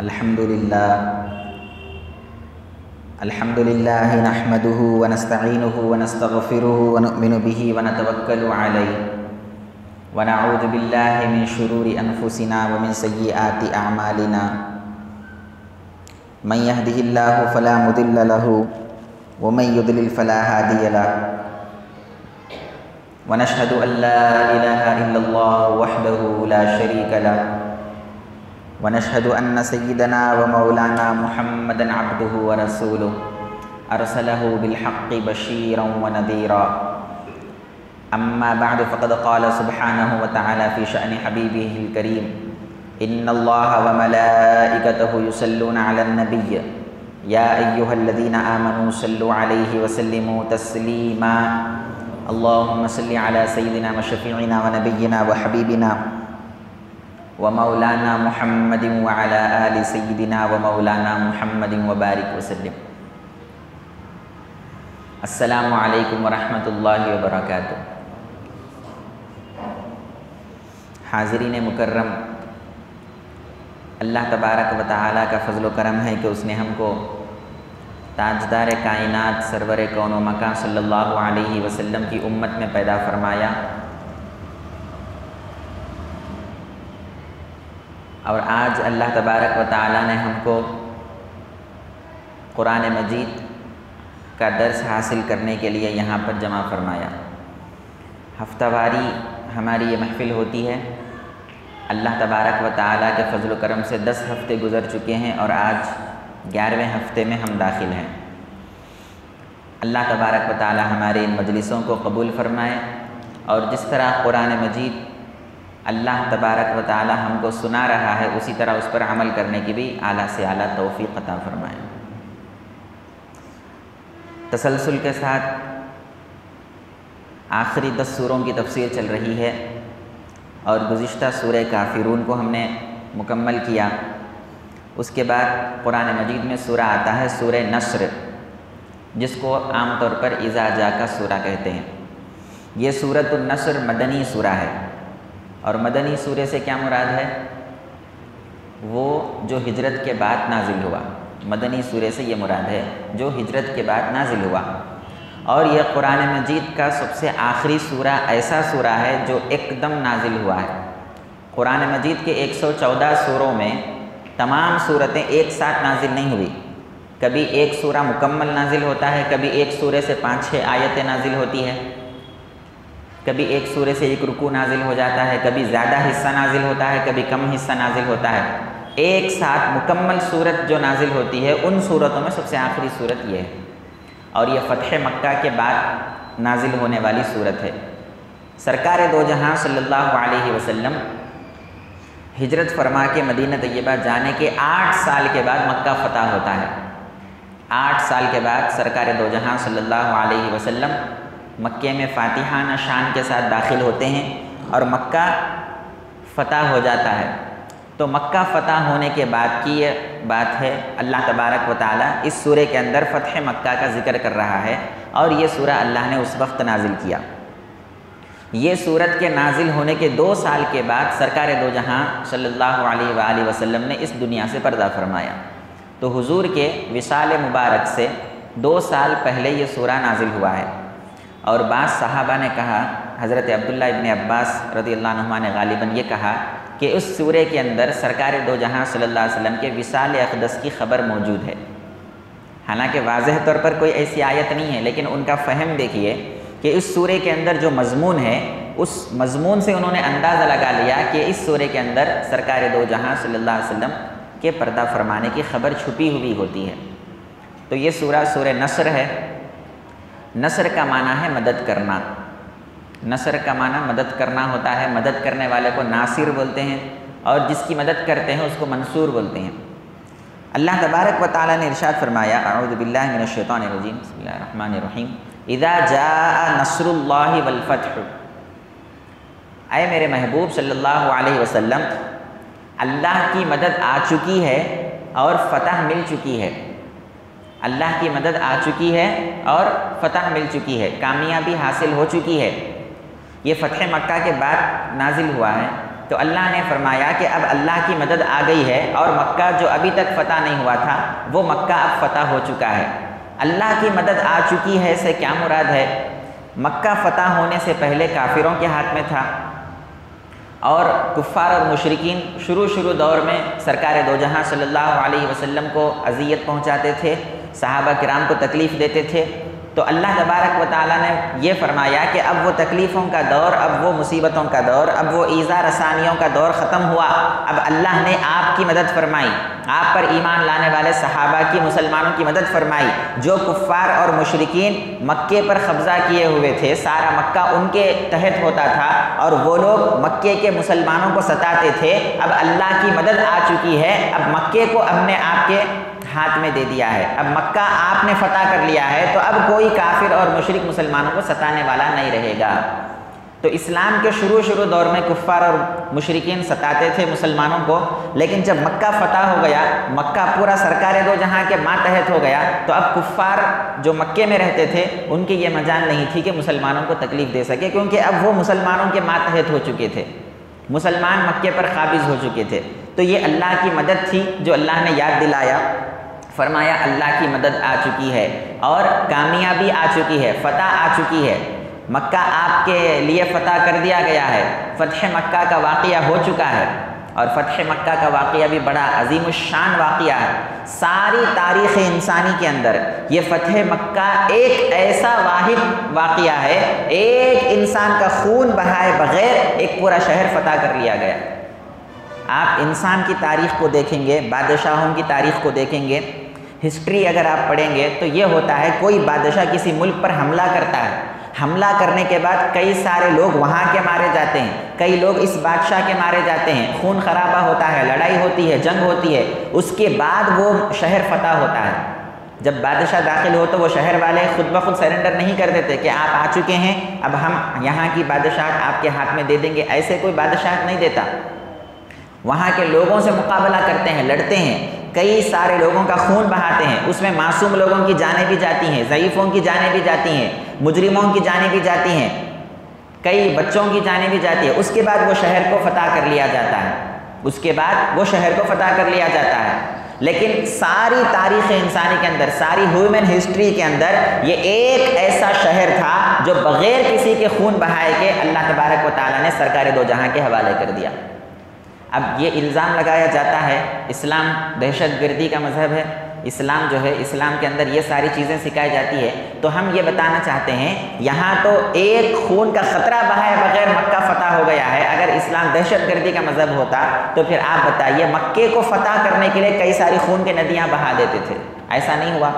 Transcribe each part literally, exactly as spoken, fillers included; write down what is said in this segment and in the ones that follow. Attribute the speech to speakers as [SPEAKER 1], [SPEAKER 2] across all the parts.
[SPEAKER 1] الحمدللہ الحمدللہ نحمده ونستعینه ونستغفره ونؤمن به ونتوکل علیہ ونعوذ باللہ من شرور انفسنا ومن سیئات اعمالنا من يهده الله فلا مضل له ومن يضلل فلا هادي له ونشهد ان لا اله الا الله وحده لا شريك له ونشهد ان سيدنا ومولانا محمدا عبده ورسوله ارسله بالحق بشيرا ونذيرا اما بعد فقد قال سبحانه وتعالى في شأن حبيبه الكريم ان الله وملائكته يصلون على النبي يا ايها الذين امنوا صلوا عليه وسلموا تسليما اللهم صل على سيدنا وشفيعنا ونبينا وحبيبنا ومولانا محمد وعلى آل سيدنا ومولانا محمد وبارك وسلم. السلام علیکم ورحمۃ اللہ وبرکاتہ. حاضرین مکرم، اللہ تبارک و تعالیٰ کا فضل و کرم ہے کہ اس نے ہم کو تاجدار کائنات سرور کون و مکان صلی اللہ علیہ وسلم کی امت میں پیدا فرمایا، اور آج اللہ تبارک و تعالیٰ نے ہم کو قرآن مجید کا درس حاصل کرنے کے لیے یہاں پر جمع فرمایا. ہفتہ واری ہماری یہ محفل ہوتی ہے. اللہ تبارک و تعالیٰ کے فضل و کرم سے دس ہفتے گزر چکے ہیں اور آج گیارہویں ہفتے میں ہم داخل ہیں. اللہ تبارک و تعالیٰ ہمارے ان مجلسوں کو قبول فرمائے، اور جس طرح قرآن مجید اللہ تبارک و تعالیٰ ہم کو سنا رہا ہے اسی طرح اس پر عمل کرنے کی بھی اعلیٰ سے اعلیٰ توفیق عطا فرمائے. تسلسل کے ساتھ آخری دس سوروں کی تفسیر چل رہی ہے، اور گزشتہ سورہ کافرون کو ہم نے مکمل کیا. اس کے بعد قرآن مجید میں سورہ آتا ہے سورہ نصر، جس کو عام طور پر اذا جاء کا سورہ کہتے ہیں. یہ سورۃ النصر مدنی سورہ ہے، اور مدنی سورے سے کیا مراد ہے؟ وہ جو ہجرت کے بعد نازل ہوا. مدنی سورے سے یہ مراد ہے جو ہجرت کے بعد نازل ہوا. اور یہ قرآن مجید کا سب سے آخری سورہ ایسا سورہ ہے جو ایک دم نازل ہوا ہے. قرآن مجید کے ایک سو چودہ سوروں میں تمام سورتیں ایک ساتھ نازل نہیں ہوئی. کبھی ایک سورہ مکمل نازل ہوتا ہے، کبھی ایک سورے سے پانچ چھ آیتیں نازل ہوتی ہے، کبھی ایک سورے سے ایک رکوع نازل ہو جاتا ہے، کبھی زیادہ حصہ نازل ہوتا ہے، کبھی کم حصہ نازل ہوتا ہے. ایک ساتھ مکمل سورت جو نازل ہوتی ہے ان سورتوں میں سب سے آخری سورت یہ ہے، اور یہ فتح مکہ کے بعد نازل ہونے والی سورت ہے. سرکار دو جہاں صلی اللہ علیہ وسلم ہجرت فرما کے مدینہ طیبہ جانے کے آٹھ سال کے بعد مکہ فتح ہوتا ہے. آٹھ سال کے بعد سرکار دو جہاں صلی اللہ علیہ وسلم مکے میں فاتحانہ شان کے ساتھ داخل ہوتے ہیں اور مکہ فتح ہو جاتا ہے. تو مکہ فتح ہونے کے بعد کی یہ بات ہے. اللہ تبارک و تعالیٰ اس سورے کے اندر فتح مکہ کا ذکر کر رہا ہے، اور یہ سورہ اللہ نے اس وقت نازل کیا. یہ سورت کے نازل ہونے کے دو سال کے بعد سرکار دو جہاں صلی اللہ علیہ وآلہ وسلم نے اس دنیا سے پردہ فرمایا. تو حضور کے وصال مبارک سے دو سال پہلے یہ سورہ نازل ہوا ہے. اور بعض صحابہ نے کہا، حضرت عبداللہ ابن عباس رضی اللہ عنہما نے غالباً یہ کہا کہ اس سورے کے اندر سرکار دو جہاں صلی اللہ علیہ وسلم کے وصال اقدس کی خبر موجود ہے. حالانکہ واضح طور پر کوئی ایسی آیت نہیں ہے، لیکن ان کا فہم دیکھیے کہ اس سورے کے اندر جو مضمون ہے اس مضمون سے انہوں نے اندازہ لگا لیا کہ اس سورے کے اندر سرکار دو جہاں صلی اللہ علیہ وسلم کے پردہ فرمانے کی خبر چھپی ہوئی ہوتی ہے. تو یہ سورہ سورہ نصر ہے. نصر کا معنی ہے مدد کرنا. نصر کا معنی مدد کرنا ہوتا ہے. مدد کرنے والے کو ناصر بولتے ہیں، اور جس کی مدد کرتے ہیں اس کو منصور بولتے ہیں. اللہ تبارک و تعالیٰ نے ارشاد فرمایا، اعوذ باللہ من الشیطان الرجیم، بسم اللہ الرحمن الرحیم، اذا جاء نصر اللہ والفتح. اے میرے محبوب صلی اللہ علیہ وسلم، اللہ کی مدد آ چکی ہے اور فتح مل چکی ہے. اللہ کی مدد آ چکی ہے اور فتح مل چکی ہے، کامیابی حاصل ہو چکی ہے. یہ فتح مکہ کے بعد نازل ہوا ہے. تو اللہ نے فرمایا کہ اب اللہ کی مدد آ گئی ہے اور مکہ جو ابھی تک فتح نہیں ہوا تھا وہ مکہ اب فتح ہو چکا ہے۔ اللہ کی مدد آ چکی ہے سے کیا مراد ہے؟ مکہ فتح ہونے سے پہلے کافروں کے ہاتھ میں تھا اور کفار اور مشرکین شروع شروع دور میں سرکار دو جہاں صلی اللہ علیہ وسلم کو اذیت پہنچاتے تھے، صحابہ کرام کو تکلیف دیتے تھے۔ تو اللہ تبارک و تعالیٰ نے یہ فرمایا کہ اب وہ تکلیفوں کا دور، اب وہ مصیبتوں کا دور، اب وہ ایذا رسانیوں کا دور ختم ہوا۔ اب اللہ نے آپ کی مدد فرمائی، آپ پر ایمان لانے والے صحابہ کی، مسلمانوں کی مدد فرمائی۔ جو کفار اور مشرکین مکے پر قبضہ کیے ہوئے تھے، سارا مکہ ان کے تحت ہوتا تھا اور وہ لوگ مکے کے مسلمانوں کو ستاتے تھے، اب اللہ کی مدد آ چکی ہے۔ اب مکے کو ہم نے آپ کے ہاتھ میں دے دیا ہے، اب مکہ آپ نے فتح کر لیا ہے، تو اب کوئی کافر اور مشرک مسلمانوں کو ستانے والا نہیں رہے گا۔ تو اسلام کے شروع شروع دور میں کفار اور مشرکین ستاتے تھے مسلمانوں کو، لیکن جب مکہ فتح ہو گیا، مکہ پورا سرکار دو جہاں کے ماتحت ہو گیا، تو اب کفار جو مکے میں رہتے تھے ان کی یہ مجال نہیں تھی کہ مسلمانوں کو تکلیف دے سکے، کیونکہ اب وہ مسلمانوں کے ماتحت ہو چکے تھے، مسلمان مکے پر قابض ہو چکے تھے۔ تو یہ اللہ کی مدد تھی جو اللہ نے یاد دلایا، فرمایا اللہ کی مدد آ چکی ہے اور کامیابی آ چکی ہے، فتح آ چکی ہے، مکہ آپ کے لیے فتح کر دیا گیا ہے، فتح مکہ کا واقعہ ہو چکا ہے۔ اور فتح مکہ کا واقعہ بھی بڑا عظیم الشان واقعہ ہے۔ ساری تاریخ انسانی کے اندر یہ فتح مکہ ایک ایسا واحد واقعہ ہے، ایک انسان کا خون بہائے بغیر ایک پورا شہر فتح کر لیا گیا۔ آپ انسان کی تاریخ کو دیکھیں گے، بادشاہوں کی تاریخ کو دیکھیں گے، ہسٹری اگر آپ پڑھیں گے تو یہ ہوتا ہے کوئی بادشاہ کسی ملک پر حملہ کرتا ہے، حملہ کرنے کے بعد کئی سارے لوگ وہاں کے مارے جاتے ہیں، کئی لوگ اس بادشاہ کے مارے جاتے ہیں، خون خرابہ ہوتا ہے، لڑائی ہوتی ہے، جنگ ہوتی ہے، اس کے بعد وہ شہر فتح ہوتا ہے۔ جب بادشاہ داخل ہو تو وہ شہر والے خود بخود سرنڈر نہیں کر دیتے کہ آپ آ چکے ہیں، اب ہم یہاں کی بادشاہت آپ کے ہاتھ میں دے دیں گے، ایسے کوئی بادشاہت نہیں دیتا۔ وہاں کے لوگوں سے مقابلہ کرتے ہیں، لڑتے ہیں، کئی سارے لوگوں کا خون بہاتے ہیں، اس میں معصوم لوگوں کی جانیں بھی جاتی ہیں، ضعیفوں کی جانیں بھی جاتی ہیں، مجرموں کی جانیں بھی جاتی ہیں، کئی بچوں کی جانیں بھی جاتی ہیں۔ اس کے بعد وہ شہر کو فتح کر لیا جاتا ہے، اس کے بعد وہ شہر کو فتح کر لیا جاتا ہے۔ لیکن ساری تاریخ انسانی کے اندر، ساری ہیومن ہسٹری کے اندر یہ ایک ایسا شہر تھا جو بغیر کسی کے خون بہائے کے اللہ تبارک و تعالیٰ نے سرکار دو جہاں کے حوالے کر دیا۔ اب یہ الزام لگایا جاتا ہے اسلام دہشت گردی کا مذہب ہے، اسلام جو ہے اسلام کے اندر یہ ساری چیزیں سکھائی جاتی ہے، تو ہم یہ بتانا چاہتے ہیں یہاں تو ایک خون کا خطرہ بہائے بغیر مکہ فتح ہو گیا ہے۔ اگر اسلام دہشت گردی کا مذہب ہوتا تو پھر آپ بتائیے مکے کو فتح کرنے کے لیے کئی ساری خون کی ندیاں بہا دیتے تھے، ایسا نہیں ہوا۔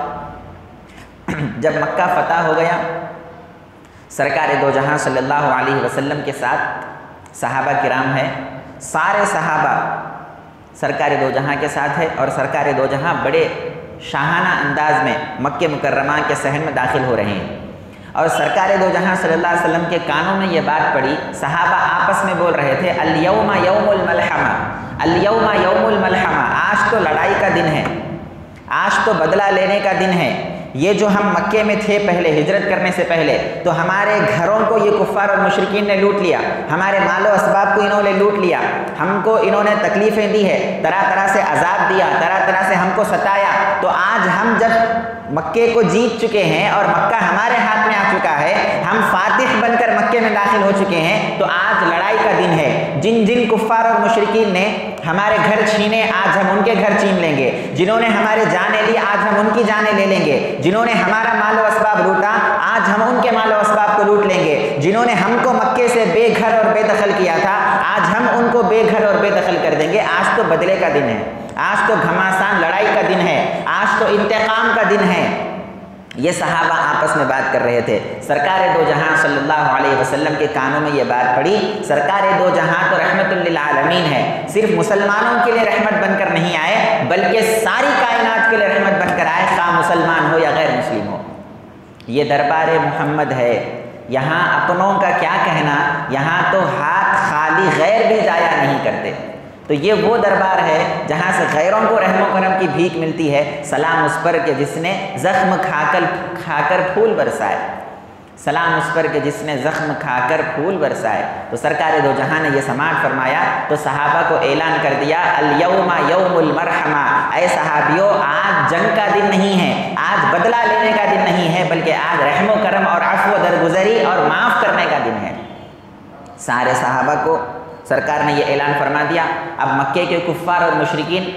[SPEAKER 1] جب مکہ فتح ہو گیا، سرکار دو جہاں صلی اللہ علیہ وسلم کے ساتھ صحابہ کرام ہیں، سارے صحابہ سرکار دو جہاں کے ساتھ ہے اور سرکار دو جہاں بڑے شاہانہ انداز میں مکہ مکرمہ کے صحن میں داخل ہو رہے ہیں، اور سرکار دو جہاں صلی اللہ علیہ وسلم کے کانوں میں یہ بات پڑی، صحابہ آپس میں بول رہے تھے الیوم یوم الملحمہ، الیوم یوم الملحمہ، آج تو لڑائی کا دن ہے، آج تو بدلہ لینے کا دن ہے۔ یہ جو ہم مکے میں تھے پہلے ہجرت کرنے سے پہلے، تو ہمارے گھروں کو یہ کفار اور مشرکین نے لوٹ لیا، ہمارے مال و اسباب کو انہوں نے لوٹ لیا، ہم کو انہوں نے تکلیفیں دی ہے، طرح طرح سے عذاب دیا، طرح طرح سے ہم کو ستایا۔ تو آج ہم جب مکے کو جیت چکے ہیں اور مکہ ہمارے ہاتھ میں آ چکا ہے، ہم فاتح بن کر مکے میں داخل ہو چکے ہیں، تو آج لڑائی کا دن ہے۔ جن جن کفار اور مشرکین نے ہمارے گھر چھینے، آج ہم ان کے گھر چھین لیں گے، جنہوں نے ہمارے جانیں لی، آج ہم ان کی جانیں لے لیں گے، جنہوں نے ہمارا مال و اسباب لوٹا، آج ہم ان کے مال و اسباب کو لوٹ لیں گے، جنہوں نے ہم کو مکے سے بے گھر اور بے دخل کیا تھا، آج ہم ان کو بے گھر اور بے دخل کر دیں گے۔ آج تو بدلے کا دن ہے، آج تو گھماسان لڑائی کا دن ہے، آج تو انتقام کا دن ہے۔ یہ صحابہ آپس میں بات کر رہے تھے، سرکار دو جہاں صلی اللہ علیہ وسلم کے کانوں میں یہ بات پڑی، سرکار دو جہاں تو رحمت للعالمین ہے، صرف مسلمانوں کے لیے رحمت بن کر نہیں آئے بلکہ ساری کائنات کے لیے رحمت بن کر آئے، خواہ مسلمان ہو یا غیر مسلم ہو۔ یہ دربار محمد ہے، یہاں اپنوں کا کیا کہنا، یہاں تو ہاتھ خالی غیر بھی جایا نہیں کرتے۔ تو یہ وہ دربار ہے جہاں سے غیروں کو رحم و کرم کی بھیک ملتی ہے، سلام اس پر کہ جس نے زخم کھا کر کھا کر پھول برسائے۔ سلام اس پر کہ جس نے زخم کھا کر پھول برسائے۔ تو سرکار دو جہاں نے یہ سماعت فرمایا تو صحابہ کو اعلان کر دیا الیوم یوم المرحمہ، اے صحابیوں آج جنگ کا دن نہیں ہے، آج بدلہ لینے کا دن نہیں ہے، بلکہ آج رحم و کرم اور عفو و درگزری اور معاف کرنے کا دن ہے۔ سارے صحابہ کو سرکار نے یہ اعلان فرما دیا۔ اب مکے کے کفار اور مشرکین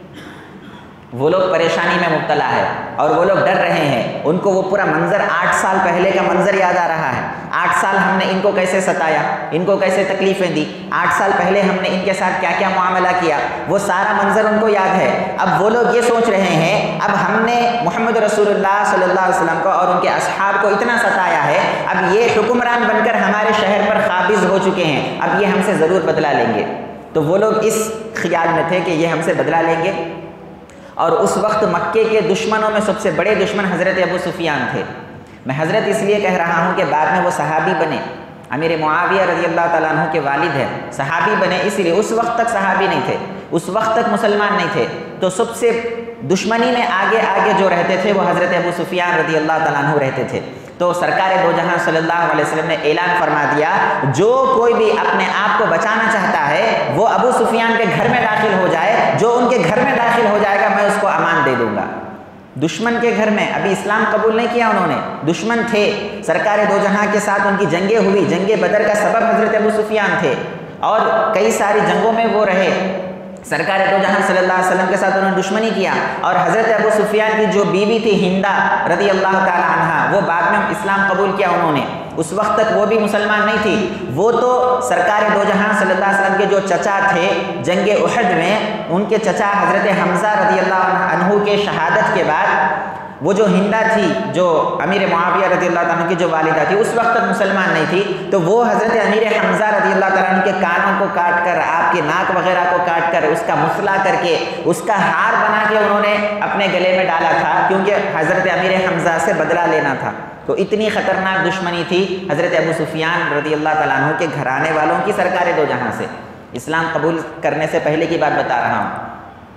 [SPEAKER 1] وہ لوگ پریشانی میں مبتلا ہے اور وہ لوگ ڈر رہے ہیں، ان کو وہ پورا منظر آٹھ سال پہلے کا منظر یاد آ رہا ہے۔ آٹھ سال ہم نے ان کو کیسے ستایا، ان کو کیسے تکلیفیں دی، آٹھ سال پہلے ہم نے ان کے ساتھ کیا کیا معاملہ کیا، وہ سارا منظر ان کو یاد ہے۔ اب وہ لوگ یہ سوچ رہے ہیں اب ہم نے محمد رسول اللہ صلی اللہ علیہ وسلم کو اور ان کے اصحاب کو اتنا ستایا ہے، اب یہ حکمران بن کر ہمارے شہر پر قابض ہو چکے ہیں، اب یہ ہم سے ضرور بدلہ لیں گے۔ تو وہ لوگ اس خیال میں تھے کہ یہ ہم سے بدلہ لیں گے۔ اور اس وقت مکے کے دشمنوں میں سب سے بڑے دشمن حضرت ابو سفیان تھے۔ میں حضرت اس لیے کہہ رہا ہوں کہ بعد میں وہ صحابی بنے، امیر معاویہ رضی اللہ تعالیٰ عنہ کے والد ہیں، صحابی بنے، اس لیے اس وقت تک صحابی نہیں تھے، اس وقت تک مسلمان نہیں تھے۔ تو سب سے دشمنی میں آگے آگے جو رہتے تھے وہ حضرت ابو سفیان رضی اللہ تعالیٰ عنہ رہتے تھے۔ تو سرکار دو جہاں صلی اللہ علیہ وسلم نے اعلان فرما دیا جو کوئی بھی اپنے آپ کو بچانا چاہتا ہے وہ ابو سفیان کے گھر میں داخل ہو جائے، جو ان کے گھر میں داخل ہو جائے گا میں اس کو امان دے دوں گا۔ دشمن کے گھر میں، ابھی اسلام قبول نہیں کیا انہوں نے، دشمن تھے، سرکار دو جہاں کے ساتھ ان کی جنگیں ہوئی، جنگ بدر کا سبب حضرت ابو سفیان تھے اور کئی ساری جنگوں میں وہ رہے۔ سرکار دو جہاں صلی اللہ علیہ وسلم کے ساتھ انہوں نے دشمنی کیا، اور حضرت ابو سفیان کی جو بیوی تھی ہندا رضی اللہ تعالی عنہا، وہ بعد میں اسلام قبول کیا انہوں نے، اس وقت تک وہ بھی مسلمان نہیں تھی۔ وہ تو سرکار دو جہاں صلی اللہ علیہ وسلم کے جو چچا تھے جنگ احد میں، ان کے چچا حضرت حمزہ رضی اللہ عنہ کے شہادت کے بعد وہ جو ہندا تھی جو امیر معاویہ رضی اللہ تعالیٰ عنہ کی جو والدہ تھی اس وقت تک مسلمان نہیں تھی، تو وہ حضرت امیر حمزہ رضی اللہ تعالیٰ عنہ کے کانوں کو کاٹ کر، آپ کے ناک وغیرہ کو کاٹ کر، اس کا مسئلہ کر کے، اس کا ہار بنا کے انہوں نے اپنے گلے میں ڈالا تھا، کیونکہ حضرت امیر حمزہ سے بدلہ لینا تھا۔ تو اتنی خطرناک دشمنی تھی حضرت ابو سفیان رضی اللہ تعالیٰ عنہ کے گھرانے والوں کی سرکار دو جہاں سے۔ اسلام قبول کرنے سے پہلے کی بات بتا رہا ہوں۔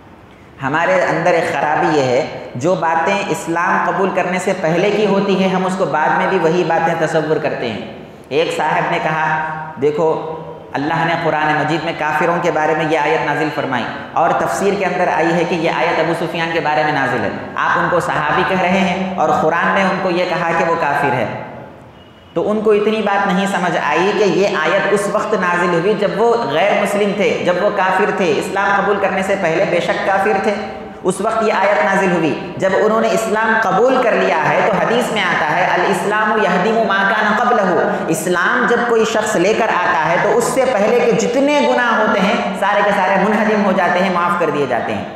[SPEAKER 1] ہمارے اندر ایک خرابی یہ ہے، جو باتیں اسلام قبول کرنے سے پہلے کی ہوتی ہیں ہم اس کو بعد میں بھی وہی باتیں تصور کرتے ہیں۔ ایک صاحب نے کہا دیکھو اللہ نے قرآن مجید میں کافروں کے بارے میں یہ آیت نازل فرمائی، اور تفسیر کے اندر آئی ہے کہ یہ آیت ابو سفیان کے بارے میں نازل ہے، آپ ان کو صحابی کہہ رہے ہیں اور قرآن نے ان کو یہ کہا کہ وہ کافر ہے۔ تو ان کو اتنی بات نہیں سمجھ آئی کہ یہ آیت اس وقت نازل ہوئی جب وہ غیر مسلم تھے، جب وہ کافر تھے، اسلام قبول کرنے سے پہلے بے شک کافر تھے، اس وقت یہ آیت نازل ہوئی۔ جب انہوں نے اسلام قبول کر لیا ہے تو حدیث میں آتا ہے الاسلام یہدم ما کان قبلہ، اسلام جب کوئی شخص لے کر آتا ہے تو اس سے پہلے کے جتنے گناہ ہوتے ہیں سارے کے سارے منہدم ہو جاتے ہیں، معاف کر دیے جاتے ہیں۔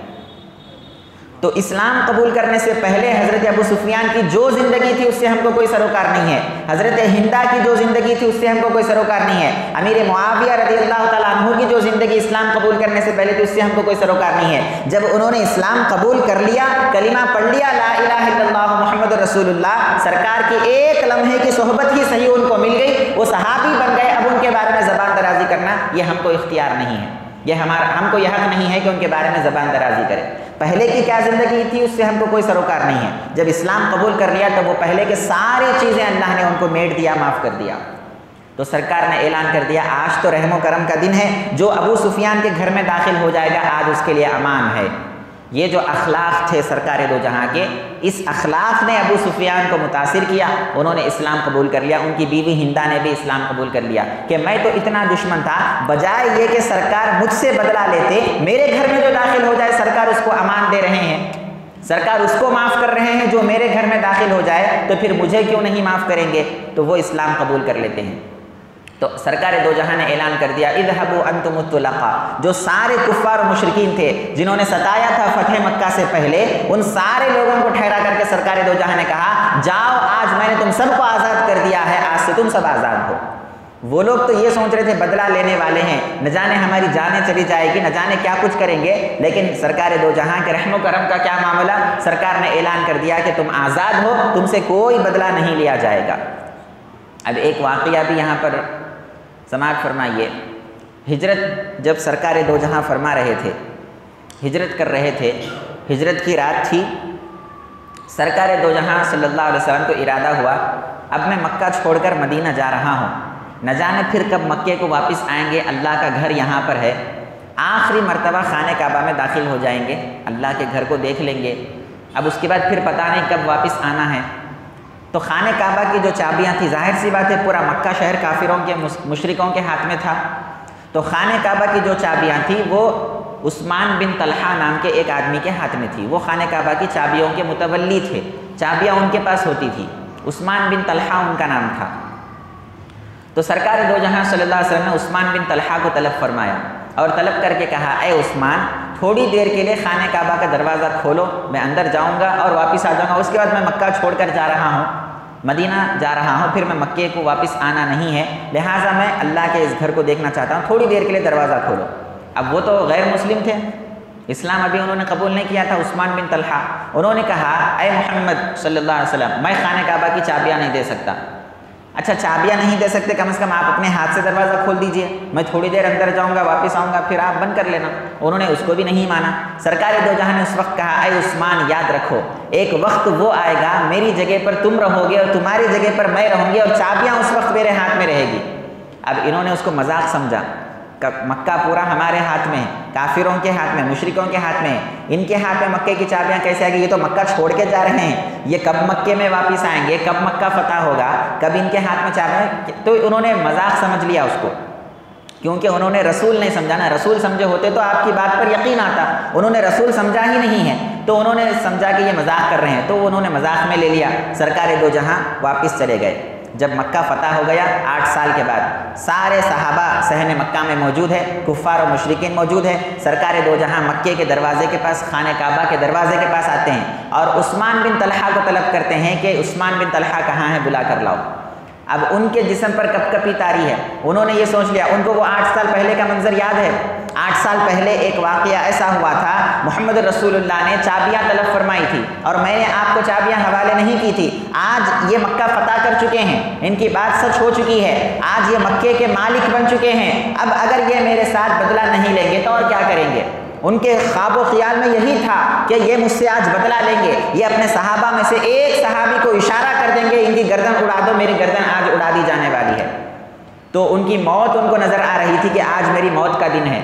[SPEAKER 1] تو اسلام قبول کرنے سے پہلے حضرت ابو سفیان کی جو زندگی تھی اس سے ہم کو کوئی سروکار نہیں ہے، حضرت ہندا کی جو زندگی تھی اس سے ہم کو کوئی سروکار نہیں ہے، امیر معاویہ رضی اللہ تعالیٰ عنہ کی جو زندگی اسلام قبول کرنے سے پہلے تھی اس سے ہم کو کوئی سروکار نہیں ہے۔ جب انہوں نے اسلام قبول کر لیا، کلمہ پڑھ لیا لا الہ الا اللہ محمد رسول اللہ، سرکار کی ایک لمحے کی صحبت ہی صحیح ان کو مل گئی، وہ صحابی بن گئے۔ اب ان کے بارے میں زبان درازی کرنا یہ ہم کو اختیار نہیں ہے، یہ ہمارا ہم کو یہ حق نہیں ہے کہ ان کے بارے میں زبان درازی کریں۔ پہلے کی کیا زندگی تھی اس سے ہم کو کوئی سروکار نہیں ہے، جب اسلام قبول کر لیا تو وہ پہلے کے ساری چیزیں اللہ نے ان کو میٹ دیا، معاف کر دیا۔ تو سرکار نے اعلان کر دیا آج تو رحم و کرم کا دن ہے، جو ابو سفیان کے گھر میں داخل ہو جائے گا آج اس کے لیے امان ہے۔ یہ جو اخلاق تھے سرکار دو جہاں کے، اس اخلاق نے ابو سفیان کو متاثر کیا، انہوں نے اسلام قبول کر لیا، ان کی بیوی ہندا نے بھی اسلام قبول کر لیا کہ میں تو اتنا دشمن تھا، بجائے یہ کہ سرکار مجھ سے بدلہ لیتے، میرے گھر میں جو داخل ہو جائے سرکار اس کو امان دے رہے ہیں، سرکار اس کو معاف کر رہے ہیں جو میرے گھر میں داخل ہو جائے، تو پھر مجھے کیوں نہیں معاف کریں گے؟ تو وہ اسلام قبول کر لیتے ہیں۔ تو سرکار دو جہاں نے اعلان کر دیا اذهبوا انتم الطلقاء، جو سارے کفار و مشرکین تھے جنہوں نے ستایا تھا فتح مکہ سے پہلے، ان سارے لوگوں کو ٹھہرا کر کے سرکار دو جہاں نے کہا جاؤ آج میں نے تم سب کو آزاد کر دیا ہے، آج سے تم سب آزاد ہو۔ وہ لوگ تو یہ سوچ رہے تھے بدلہ لینے والے ہیں، نہ جانے ہماری جانیں چلی جائے گی، نہ جانے کیا کچھ کریں گے، لیکن سرکار دو جہاں کے رحم و کرم کا کیا معاملہ، سرکار نے اعلان کر دیا کہ تم آزاد ہو، تم سے کوئی بدلہ نہیں لیا جائے گا۔ اب ایک واقعہ بھی یہاں پر سماعت فرمائیے۔ ہجرت جب سرکار دو جہاں فرما رہے تھے، ہجرت کر رہے تھے، ہجرت کی رات تھی، سرکار دو جہاں صلی اللہ علیہ وسلم کو ارادہ ہوا اب میں مکہ چھوڑ کر مدینہ جا رہا ہوں، نہ جانے پھر کب مکے کو واپس آئیں گے، اللہ کا گھر یہاں پر ہے، آخری مرتبہ خانہ کعبہ میں داخل ہو جائیں گے، اللہ کے گھر کو دیکھ لیں گے، اب اس کے بعد پھر پتہ نہیں کب واپس آنا ہے۔ تو خانہ کعبہ کی جو چابیاں تھیں، ظاہر سی بات ہے پورا مکہ شہر کافروں کے مشرکوں کے ہاتھ میں تھا، تو خانہ کعبہ کی جو چابیاں تھیں وہ عثمان بن طلحہ نام کے ایک آدمی کے ہاتھ میں تھی، وہ خانہ کعبہ کی چابیوں کے متولی تھے، چابیاں ان کے پاس ہوتی تھی، عثمان بن طلحہ ان کا نام تھا۔ تو سرکار دو جہاں صلی اللہ علیہ وسلم نے عثمان بن طلحہ کو طلب فرمایا اور طلب کر کے کہا، اے عثمان تھوڑی دیر کے لیے خانہ کعبہ کا دروازہ کھولو، میں اندر جاؤں گا اور واپس آ جاؤں گا، اس کے بعد میں مکہ چھوڑ کر جا رہا ہوں، مدینہ جا رہا ہوں، پھر میں مکے کو واپس آنا نہیں ہے، لہٰذا میں اللہ کے اس گھر کو دیکھنا چاہتا ہوں، تھوڑی دیر کے لیے دروازہ کھولو۔ اب وہ تو غیر مسلم تھے، اسلام ابھی انہوں نے قبول نہیں کیا تھا، عثمان بن طلحہ، انہوں نے کہا، اے محمد صلی اللہ علیہ وسلم میں خانہ کعبہ کی چابیاں نہیں دے سکتا۔ اچھا چابیاں نہیں دے سکتے، کم از کم آپ اپنے ہاتھ سے دروازہ کھول دیجئے، میں تھوڑی دیر اندر جاؤں گا، واپس آؤں گا، پھر آپ بند کر لینا۔ انہوں نے اس کو بھی نہیں مانا۔ سرکار دو جہاں نے اس وقت کہا، اے عثمان یاد رکھو ایک وقت وہ آئے گا میری جگہ پر تم رہو گے اور تمہاری جگہ پر میں رہوں گی اور چابیاں اس وقت میرے ہاتھ میں رہے گی۔ اب انہوں نے اس کو مذاق سمجھا، مکہ پورا ہمارے ہاتھ میں ہے، کافروں کے ہاتھ میں، مشرکوں کے ہاتھ میں ہے، ان کے ہاتھ میں مکے کی چابیاں کیسے آ گئی؟ یہ تو مکہ چھوڑ کے جا رہے ہیں، یہ کب مکے میں واپس آئیں گے، کب مکہ فتح ہوگا، کب ان کے ہاتھ میں چابیاں؟ تو انہوں نے مذاق سمجھ لیا اس کو، کیونکہ انہوں نے رسول نہیں سمجھا نا، رسول سمجھے ہوتے تو آپ کی بات پر یقین آتا، انہوں نے رسول سمجھا ہی نہیں ہے، تو انہوں نے سمجھا کہ یہ مذاق کر رہے ہیں، تو انہوں نے مذاق میں لے لیا۔ سرکار دو جہاں واپس چلے گئے۔ جب مکہ فتح ہو گیا آٹھ سال کے بعد، سارے صحابہ صحن مکہ میں موجود ہے، کفار و مشرکین موجود ہے، سرکار دو جہاں مکے کے دروازے کے پاس، خانہ کعبہ کے دروازے کے پاس آتے ہیں اور عثمان بن طلحہ کو طلب کرتے ہیں کہ عثمان بن طلحہ کہاں ہے، بلا کر لاؤ۔ اب ان کے جسم پر کپ کپی طاری ہے، انہوں نے یہ سوچ لیا، ان کو وہ آٹھ سال پہلے کا منظر یاد ہے، آٹھ سال پہلے ایک واقعہ ایسا ہوا تھا، محمد رسول اللہ نے چابیاں طلب فرمائی تھی اور میں نے آپ کو چابیاں حوالے نہیں کی تھی، آج یہ مکہ فتح کر چکے ہیں، ان کی بات سچ ہو چکی ہے، آج یہ مکے کے مالک بن چکے ہیں، اب اگر یہ میرے ساتھ بدلہ نہیں لیں گے تو اور کیا کریں گے؟ ان کے خواب و خیال میں یہی تھا کہ یہ مجھ سے آج بدلہ لیں گے، یہ اپنے صحابہ میں سے ایک صحابی کو اشارہ کر دیں گے، ان کی گردن اڑا دو، میری گردن آج اڑا دی جانے والی ہے۔ تو ان کی موت ان کو نظر آ رہی تھی کہ آج میری موت کا دن ہے،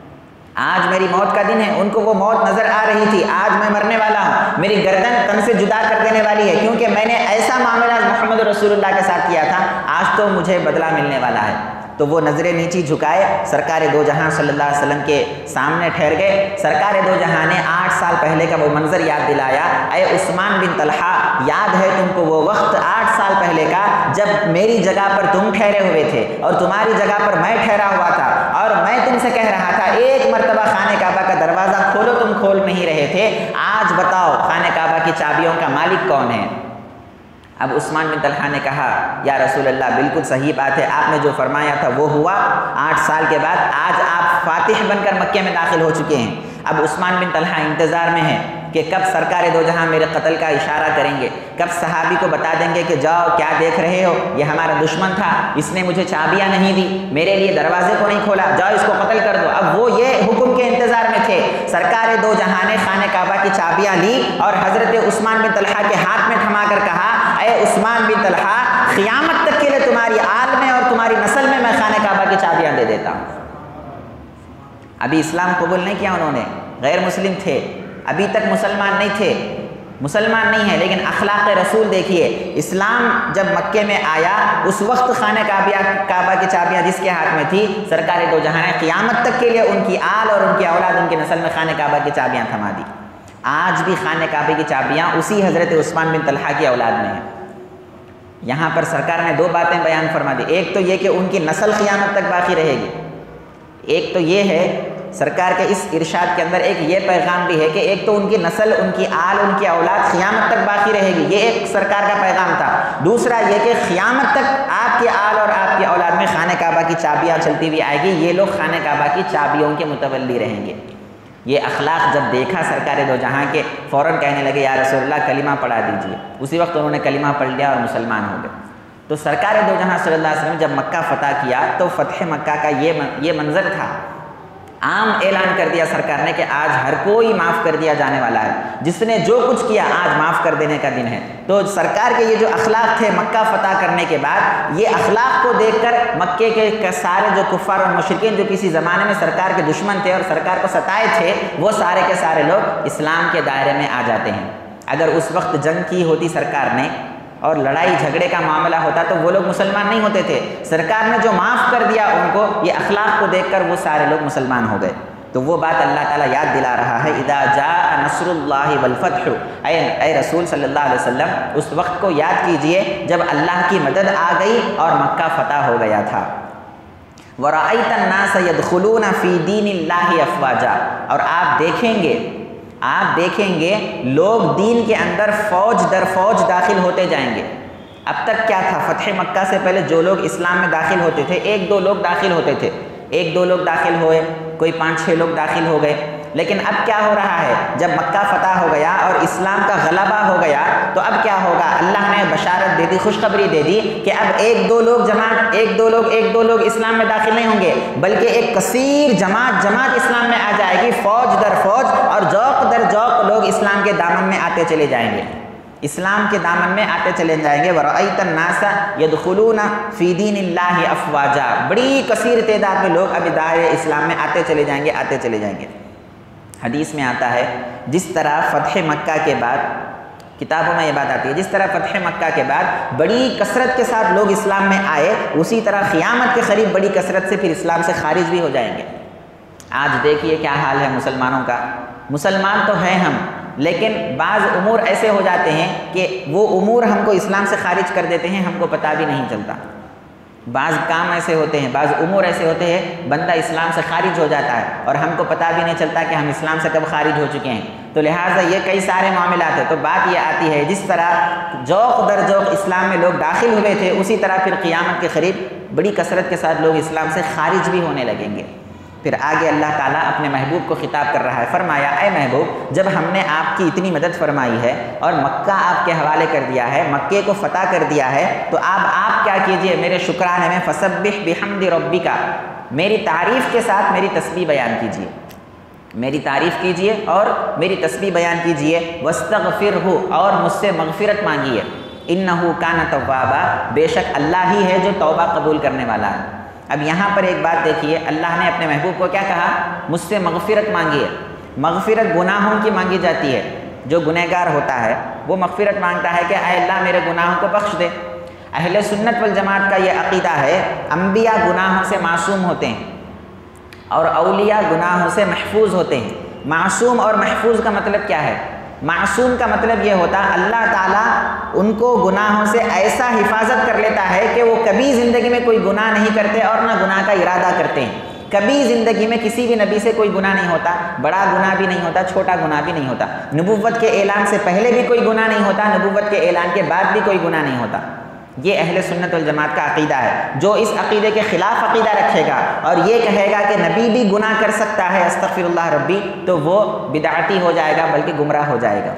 [SPEAKER 1] آج میری موت کا دن ہے، ان کو وہ موت نظر آ رہی تھی، آج میں مرنے والا ہوں، میری گردن تن سے جدا کر دینے والی ہے، کیونکہ میں نے ایسا معاملہ محمد رسول اللہ کے ساتھ کیا تھا، آج تو مجھے بدلہ ملنے والا ہے۔ تو وہ نظریں نیچی جھکائے سرکار دو جہاں صلی اللہ علیہ وسلم کے سامنے ٹھہر گئے۔ سرکار دو جہاں نے آٹھ سال پہلے کا وہ منظر یاد دلایا، اے عثمان بن طلحہ یاد ہے تم کو وہ وقت آٹھ سال پہلے کا جب میری جگہ پر تم ٹھہرے ہوئے تھے اور تمہاری جگہ پر میں ٹھہرا ہوا تھا اور میں تم سے کہہ رہا تھا ایک مرتبہ خانہ کعبہ کا دروازہ کھولو، تم کھول نہیں رہے تھے، آج بتاؤ خانہ کعبہ کی چابیوں کا مالک کون ہے؟ اب عثمان بن طلحہ نے کہا، یا رسول اللہ بالکل صحیح بات ہے، آپ نے جو فرمایا تھا وہ ہوا، آٹھ سال کے بعد آج آپ فاتح بن کر مکے میں داخل ہو چکے ہیں۔ اب عثمان بن طلحہ انتظار میں ہے کہ کب سرکار دو جہاں میرے قتل کا اشارہ کریں گے، کب صحابی کو بتا دیں گے کہ جاؤ کیا دیکھ رہے ہو، یہ ہمارا دشمن تھا، اس نے مجھے چابیاں نہیں دی، میرے لیے دروازے کو نہیں کھولا، جاؤ اس کو قتل کر دو۔ اب وہ یہ حکم کے انتظار میں تھے۔ سرکار دو جہاں نے خانہ کعبہ کی چابیاں لی اور حضرت عثمان بن طلحہ کے ہاتھ میں تھما کر کہا، اے عثمان بن طلحہ قیامت تک کے لیے تمہاری آل میں اور تمہاری نسل میں میں خانہ کعبہ کی چابیاں دے دیتا ہوں۔ ابھی اسلام قبول نہیں کیا انہوں نے، غیر مسلم تھے، ابھی تک مسلمان نہیں تھے، مسلمان نہیں ہے، لیکن اخلاق رسول دیکھیے، اسلام جب مکے میں آیا اس وقت خانہ کعبہ کعبہ کی چابیاں جس کے ہاتھ میں تھی، سرکار دو جہاں نے قیامت تک کے لیے ان کی آل اور ان کی اولاد ان کی نسل میں خانہ کعبہ کی چابیاں تھما دی۔ آج بھی خانہ کعبہ کی چابیاں اسی حضرت عثمان بن طلحہ کی اولاد میں ہیں۔ یہاں پر سرکار نے دو باتیں بیان فرما دی، ایک تو یہ کہ ان کی نسل قیامت تک باقی رہے گی، ایک تو یہ ہے سرکار کے اس ارشاد کے اندر ایک یہ پیغام بھی ہے کہ ایک تو ان کی نسل، ان کی آل، ان کی اولاد قیامت تک باقی رہے گی، یہ ایک سرکار کا پیغام تھا۔ دوسرا یہ کہ قیامت تک آپ کی آل اور آپ کی اولاد میں خانہ کعبہ کی چابیاں چلتی ہوئی آئے گی، یہ لوگ خانہ کعبہ کی چابیوں کے متولی رہیں گے۔ یہ اخلاق جب دیکھا سرکار دو جہاں کے، فوراً کہنے لگے یا رسول اللہ کلمہ پڑھا دیجئے، اسی وقت انہوں نے کلمہ پڑھ لیا اور مسلمان ہو گئے۔ تو سرکار دو جہاں صلی اللہ علیہ وسلم جب مکہ فتح کیا تو فتح مکہ کا یہ یہ منظر تھا عام اعلان کر دیا سرکار نے کہ آج ہر کوئی معاف کر دیا جانے والا ہے، جس نے جو کچھ کیا آج معاف کر دینے کا دن ہے۔ تو سرکار کے یہ جو اخلاق تھے مکہ فتح کرنے کے بعد، یہ اخلاق کو دیکھ کر مکے کے سارے جو کفار اور مشرکین جو کسی زمانے میں سرکار کے دشمن تھے اور سرکار کو ستائے تھے، وہ سارے کے سارے لوگ اسلام کے دائرے میں آ جاتے ہیں۔ اگر اس وقت جنگ کی ہوتی سرکار نے اور لڑائی جھگڑے کا معاملہ ہوتا تو وہ لوگ مسلمان نہیں ہوتے تھے۔ سرکار نے جو معاف کر دیا ان کو، یہ اخلاق کو دیکھ کر وہ سارے لوگ مسلمان ہو گئے۔ تو وہ بات اللہ تعالیٰ یاد دلا رہا ہے، اذا جاء نصر اللہ والفتح، اے اے رسول صلی اللہ علیہ وسلم اس وقت کو یاد کیجئے جب اللہ کی مدد آ گئی اور مکہ فتح ہو گیا تھا۔ وَرَأَيْتَ النَّاسَ يَدْخُلُونَ فِي دِينِ اللَّهِ أَفْوَاجًا، اور آپ دیکھیں گے آپ دیکھیں گے لوگ دین کے اندر فوج در فوج داخل ہوتے جائیں گے۔ اب تک کیا تھا، فتح مکہ سے پہلے جو لوگ اسلام میں داخل ہوتے تھے ایک دو لوگ داخل ہوتے تھے، ایک دو لوگ داخل ہوئے، کوئی پانچ چھ لوگ داخل ہو گئے۔ لیکن اب کیا ہو رہا ہے، جب مکہ فتح ہو گیا اور اسلام کا غلبہ ہو گیا تو اب کیا ہوگا، اللہ نے بشارت دے دی، خوشخبری دے دی کہ اب ایک دو لوگ جماعت ایک دو لوگ ایک دو لوگ اسلام میں داخل نہیں ہوں گے، بلکہ ایک کثیر جماعت جماعت اسلام میں آ جائے گی، فوج در فوج، اور ذوق در ذوق لوگ اسلام کے دامن میں آتے چلے جائیں گے، اسلام کے دامن میں آتے چلے جائیں گے۔ وَرَأَيْتَ النَّاسَ يَدْخُلُونَ فِي دِينِ اللَّهِ أَفْوَاجًا، بڑی کثیر تعداد میں لوگ اب دائرے اسلام میں آتے چلے جائیں گے آتے چلے جائیں گے۔ حدیث میں آتا ہے جس طرح فتح مکہ کے بعد، کتابوں میں یہ بات آتی ہے، جس طرح فتح مکہ کے بعد بڑی کثرت کے ساتھ لوگ اسلام میں آئے، اسی طرح قیامت کے قریب بڑی کثرت سے پھر اسلام سے خارج بھی ہو جائیں گے۔ آج دیکھیے کیا حال ہے مسلمانوں کا، مسلمان تو ہیں ہم، لیکن بعض امور ایسے ہو جاتے ہیں کہ وہ امور ہم کو اسلام سے خارج کر دیتے ہیں، ہم کو پتہ بھی نہیں چلتا۔ بعض کام ایسے ہوتے ہیں، بعض امور ایسے ہوتے ہیں، بندہ اسلام سے خارج ہو جاتا ہے اور ہم کو پتہ بھی نہیں چلتا کہ ہم اسلام سے کب خارج ہو چکے ہیں۔ تو لہٰذا یہ کئی سارے معاملات ہیں۔ تو بات یہ آتی ہے جس طرح ذوق در ذوق اسلام میں لوگ داخل ہوئے تھے، اسی طرح پھر قیامت کے قریب بڑی کثرت کے ساتھ لوگ اسلام سے خارج بھی ہونے لگیں گے۔ پھر آگے اللہ تعالیٰ اپنے محبوب کو خطاب کر رہا ہے، فرمایا اے محبوب جب ہم نے آپ کی اتنی مدد فرمائی ہے اور مکہ آپ کے حوالے کر دیا ہے، مکے کو فتح کر دیا ہے، تو اب آپ کیا کیجئے میرے شکرانے میں فسبح بحمد ربک، میری تعریف کے ساتھ میری تسبیح بیان کیجئے، میری تعریف کیجئے اور میری تسبیح بیان کیجئے، واستغفرہ، اور مجھ سے مغفرت مانگیے، انہ کان توابا، بے شک اللہ ہی ہے جو توبہ قبول کرنے والا ہے۔ اب یہاں پر ایک بات دیکھیے، اللہ نے اپنے محبوب کو کیا کہا، مجھ سے مغفرت مانگیے۔ مغفرت گناہوں کی مانگی جاتی ہے، جو گنہگار ہوتا ہے وہ مغفرت مانگتا ہے کہ اے اللہ میرے گناہوں کو بخش دے۔ اہل سنت والجماعت کا یہ عقیدہ ہے، انبیاء گناہوں سے معصوم ہوتے ہیں اور اولیاء گناہوں سے محفوظ ہوتے ہیں۔ معصوم اور محفوظ کا مطلب کیا ہے، معصوم کا مطلب یہ ہوتا ہے اللہ تعالیٰ ان کو گناہوں سے ایسا حفاظت کر لیتا ہے کہ وہ کبھی زندگی میں کوئی گناہ نہیں کرتے اور نہ گناہ کا ارادہ کرتے ہیں۔ کبھی زندگی میں کسی بھی نبی سے کوئی گناہ نہیں ہوتا، بڑا گناہ بھی نہیں ہوتا، چھوٹا گناہ بھی نہیں ہوتا، نبوت کے اعلان سے پہلے بھی کوئی گناہ نہیں ہوتا، نبوت کے اعلان کے بعد بھی کوئی گناہ نہیں ہوتا۔ یہ اہل سنت والجماعت کا عقیدہ ہے۔ جو اس عقیدے کے خلاف عقیدہ رکھے گا اور یہ کہے گا کہ نبی بھی گناہ کر سکتا ہے استغفر اللہ ربی، تو وہ بدعتی ہو جائے گا بلکہ گمراہ ہو جائے گا۔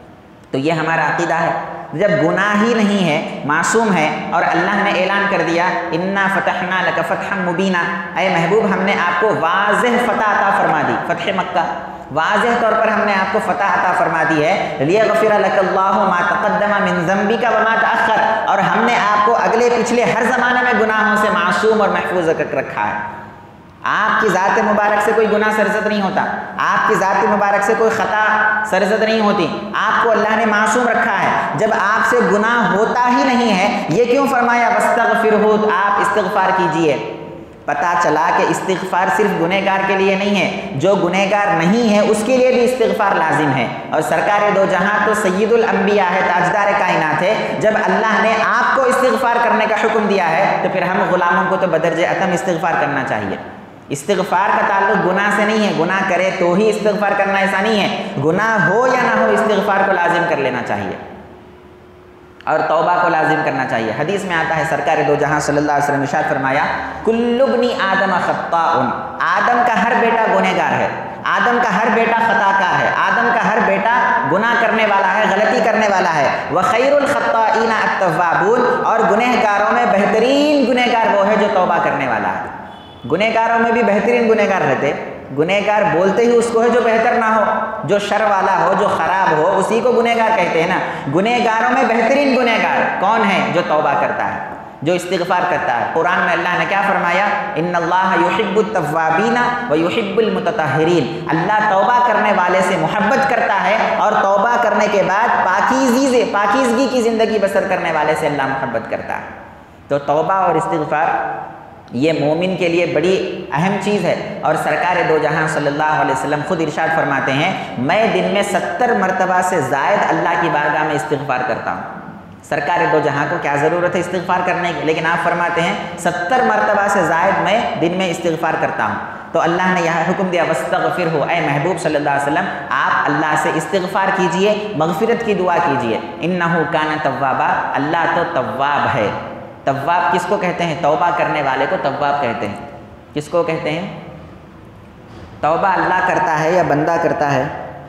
[SPEAKER 1] تو یہ ہمارا عقیدہ ہے، جب گناہ ہی نہیں ہے، معصوم ہے، اور اللہ نے اعلان کر دیا انا فتحنا لک فتحا مبینا، اے محبوب ہم نے آپ کو واضح فتح عطا فرما دی، فتح مکہ واضح طور پر ہم نے آپ کو فتح عطا فرما دی ہے، لیغفر لک اللہ ما تقدم من ذنبک وما تأخر، اور ہم نے آپ کو اگلے پچھلے ہر زمانے میں گناہوں سے معصوم اور محفوظ کر رکھا ہے۔ آپ کی ذات مبارک سے کوئی گناہ سرزد نہیں ہوتا، آپ کی ذات مبارک سے کوئی خطا سرزد نہیں ہوتی، آپ کو اللہ نے معصوم رکھا ہے۔ جب آپ سے گناہ ہوتا ہی نہیں ہے، یہ کیوں فرمایا واستغفرہ، آپ استغفار کیجئے۔ پتہ چلا کہ استغفار صرف گنہگار کے لیے نہیں ہے، جو گنہگار نہیں ہے اس کے لیے بھی استغفار لازم ہے۔ اور سرکار دو جہاں تو سید الانبیاء ہے، تاجدار کائنات ہے، جب اللہ نے آپ کو استغفار کرنے کا حکم دیا ہے تو پھر ہم غلاموں کو تو بدرجہ اتم استغفار کرنا چاہیے۔ استغفار کا تعلق گناہ سے نہیں ہے، گناہ کرے تو ہی استغفار کرنا ایسا نہیں ہے، گناہ ہو یا نہ ہو استغفار کو لازم کر لینا چاہیے اور توبہ کو لازم کرنا چاہیے۔ حدیث میں آتا ہے سرکار دو جہاں صلی اللہ علیہ وسلم ارشاد فرمایا کل ابن آدم خطاء، آدم کا ہر بیٹا گنہگار ہے، آدم کا ہر بیٹا خطا کار ہے، آدم کا ہر بیٹا گناہ کرنے والا ہے، غلطی کرنے والا ہے۔ وخیر الخطائین التوابون، اور گنہگاروں میں بہترین گنہگار وہ ہے جو توبہ کرنے والا ہے۔ گنہگاروں میں بھی بہترین گنہگار رہتے، गुनहगार बोलते ही उसको है जो बेहतर ना हो, जो शर वाला हो, जो ख़राब हो, उसी को गुनहगार कहते हैं ना। गुनहगारों में बेहतरीन गुनहगार कौन है? जो तौबा करता है, जो इस्तिग़फ़ार करता है। कुरान में अल्लाह ने क्या फरमाया? इन्नल्लाह युहिब्बुत तव्वाबीना व युहिब्बुल मुततahहिरीन। अल्लाह तौबा करने वाले से मोहब्बत करता है और तौबा करने के बाद पाकीज़गी से पाकीज़गी की ज़िंदगी बसर करने वाले से अल्लाह मोहब्बत करता है। तो तौबा और इस्तिग़फ़ार ये मोमिन के लिए बड़ी अहम चीज़ है। और सरकार दो जहां सल्लल्लाहु अलैहि वसल्लम खुद इरशाद फरमाते हैं, मैं दिन में सत्तर मरतबा से ज़ायद अल्लाह की बारगाह में इस्तिग़फ़ार करता हूँ। सरकार दो जहां को क्या ज़रूरत है इस्तिग़फ़ार करने की, लेकिन आप फरमाते हैं सत्तर मरतबा से ज़ायद मैं दिन में इस्तिग़फ़ार करता हूँ। तो अल्लाह ने यहाँ हुक्म दिया वस्तग़फ़िरहु, ऐ महबूब सल्लल्लाहु अलैहि वसल्लम आप अल्लाह से इस्तिग़फ़ार कीजिए, मग़फ़िरत की दुआ कीजिए। इन्नहु काना तव्वाबा, अल्लाह तो तव्वाब है। तव्वाब किसको कहते हैं? तौबा करने वाले को तव्वाब कहते हैं। किसको कहते हैं? तौबा अल्लाह करता है या बंदा करता है?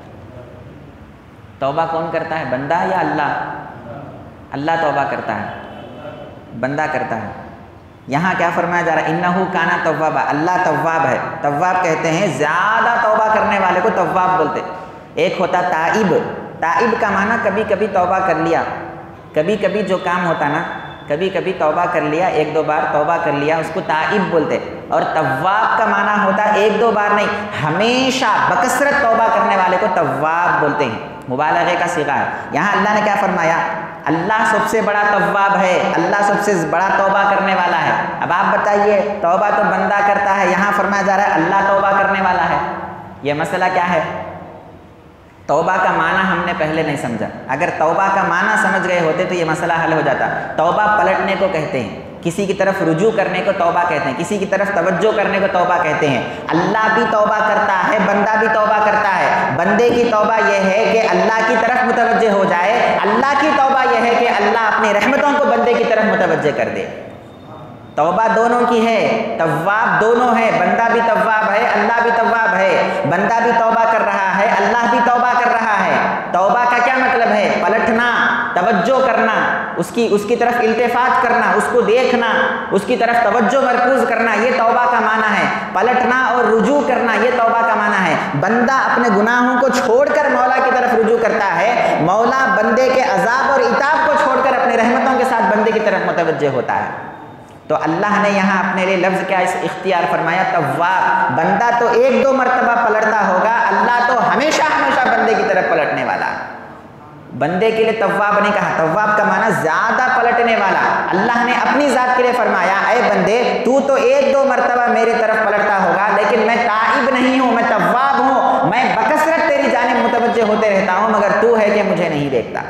[SPEAKER 1] तौबा कौन करता है, बंदा या अल्लाह? अल्लाह तौबा करता है, बंदा करता है। यहाँ क्या फरमाया जा रहा है? इन्नहु काना तव्वाबा, अल्लाह तव्वाब है। तव्वाब कहते हैं ज़्यादा तौबा करने वाले को तव्वाब बोलते। एक होता ताइब, ताइब का माना कभी कभी तौबा कर लिया, कभी कभी जो काम होता ना, कभी कभी तौबा कर लिया, एक दो बार तौबा कर लिया, उसको ताइब बोलते। और तव्वाब का माना होता एक दो बार नहीं, हमेशा बकसरत तौबा करने वाले को तव्वाब बोलते हैं। मुबालगे का सीगा है। यहाँ अल्लाह ने क्या फरमाया? अल्लाह सबसे बड़ा तव्वाब है, अल्लाह सबसे बड़ा तौबा करने वाला है। अब आप बताइए, तौबा तो बंदा करता है, यहाँ फरमाया जा रहा है अल्लाह तौबा करने वाला है। ये मसला क्या है? तौबा का माना हमने पहले नहीं समझा। अगर तौबा का माना समझ गए होते तो ये मसला हल हो जाता। तौबा पलटने को कहते हैं, किसी की तरफ रुजू करने को तौबा कहते हैं, किसी की तरफ तवज्जो करने को तौबा कहते हैं। अल्लाह भी तौबा करता है, बंदा भी तौबा करता है। बंदे की तौबा यह है कि अल्लाह की तरफ मुतवज्जे हो जाए, अल्लाह की तौबा यह है कि अल्लाह अपनी रहमतों को बंदे की तरफ मुतवज्जे कर दे। तौबा दोनों की है, तव्वाब दोनों है, बंदा भी तव्वाब है, अल्लाह भी तव्वाब है। बंदा भी तौबा कर रहा है, अल्लाह भी तौबा कर रहा है। तौबा का क्या मतलब है? पलटना, तवज्जो करना, उसकी उसकी तरफ इल्तिफात करना, उसको देखना, उसकी तरफ तवज्जो मरकूज करना, ये तौबा का माना है। पलटना और रुजू करना, ये तौबा का माना है। बंदा अपने गुनाहों को छोड़कर मौला की तरफ रुजू करता है, मौला बंदे के अजाब और इताब को छोड़कर अपनी रहमतों के साथ बंदे की तरफ मुतवज्जे होता है। तो अल्लाह ने यहाँ अपने लिए लफ्ज़ क्या इस इख्तियार फरमाया? तव्वाब। बंदा तो एक दो मरतबा पलटता होगा, अल्लाह तो हमेशा हमेशा बंदे की तरफ पलटने वाला। बंदे के लिए तव्वाब नहीं कहा, तव्वाब का माना ज़्यादा पलटने वाला। अल्लाह ने अपनी ज़ात के लिए फरमाया, ऐ बंदे तू तो एक दो मरतबा मेरे तरफ पलटता होगा, लेकिन मैं ताइब नहीं हूँ, मैं तव्वाब हूँ। मैं बकसरत तेरी जानिब मुतवज्जे होते रहता हूँ, मगर तू है कि मुझे नहीं देखता।